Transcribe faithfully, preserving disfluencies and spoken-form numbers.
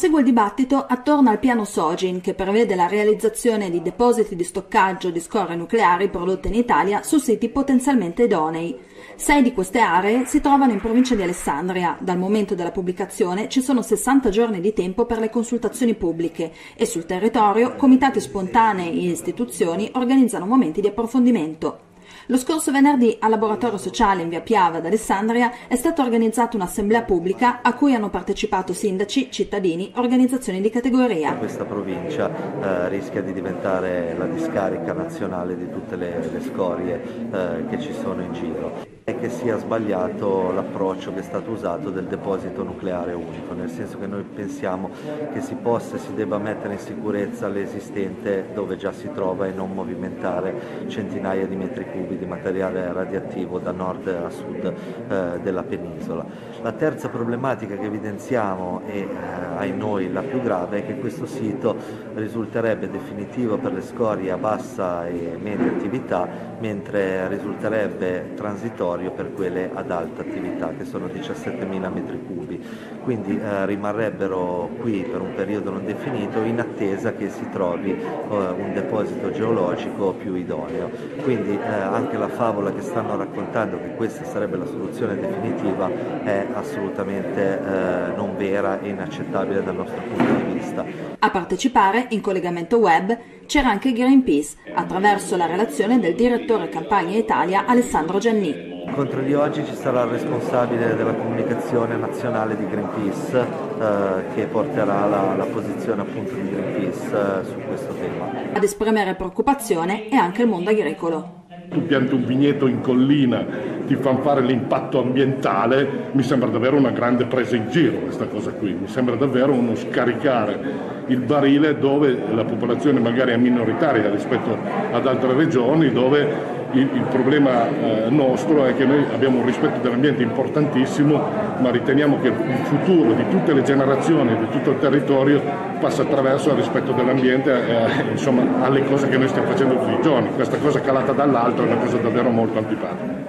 Prosegue il dibattito attorno al piano Sogin, che prevede la realizzazione di depositi di stoccaggio di scorie nucleari prodotte in Italia su siti potenzialmente idonei. Sei di queste aree si trovano in provincia di Alessandria. Dal momento della pubblicazione ci sono sessanta giorni di tempo per le consultazioni pubbliche e sul territorio comitati spontanei e istituzioni organizzano momenti di approfondimento. Lo scorso venerdì al Laboratorio Sociale in via Piava ad Alessandria è stata organizzata un'assemblea pubblica a cui hanno partecipato sindaci, cittadini, organizzazioni di categoria. Questa provincia eh, rischia di diventare la discarica nazionale di tutte le, le scorie eh, che ci sono in giro. È che sia sbagliato l'approccio che è stato usato del deposito nucleare unico, nel senso che noi pensiamo che si possa e si debba mettere in sicurezza l'esistente dove già si trova e non movimentare centinaia di metri cubi di materiale radioattivo da nord a sud eh, della penisola. La terza problematica che evidenziamo e eh, ai noi la più grave è che questo sito risulterebbe definitivo per le scorie a bassa e media attività, mentre risulterebbe transitorio per quelle ad alta attività, che sono diciassettemila metri cubi. Quindi eh, rimarrebbero qui per un periodo non definito in attesa che si trovi eh, un deposito geologico più idoneo. Quindi eh, anche la favola che stanno raccontando che questa sarebbe la soluzione definitiva è assolutamente eh, non vera e inaccettabile dal nostro punto di vista. A partecipare in collegamento web c'era anche Greenpeace, attraverso la relazione del direttore Campania Italia Alessandro Gianni. Incontro di oggi ci sarà il responsabile della comunicazione nazionale di Greenpeace eh, che porterà la, la posizione appunto di Greenpeace eh, su questo tema. Ad esprimere preoccupazione è anche il mondo agricolo. Tu pianti un vigneto in collina, ti fanno fare l'impatto ambientale, mi sembra davvero una grande presa in giro questa cosa qui, mi sembra davvero uno scaricare il barile dove la popolazione magari è minoritaria rispetto ad altre regioni, dove il, il problema eh, nostro è che noi abbiamo un rispetto dell'ambiente importantissimo, ma riteniamo che il futuro di tutte le generazioni, di tutto il territorio, passa attraverso il rispetto dell'ambiente, eh, insomma, alle cose che noi stiamo facendo tutti i giorni. Questa cosa calata dall'alto è una cosa davvero molto antipatica.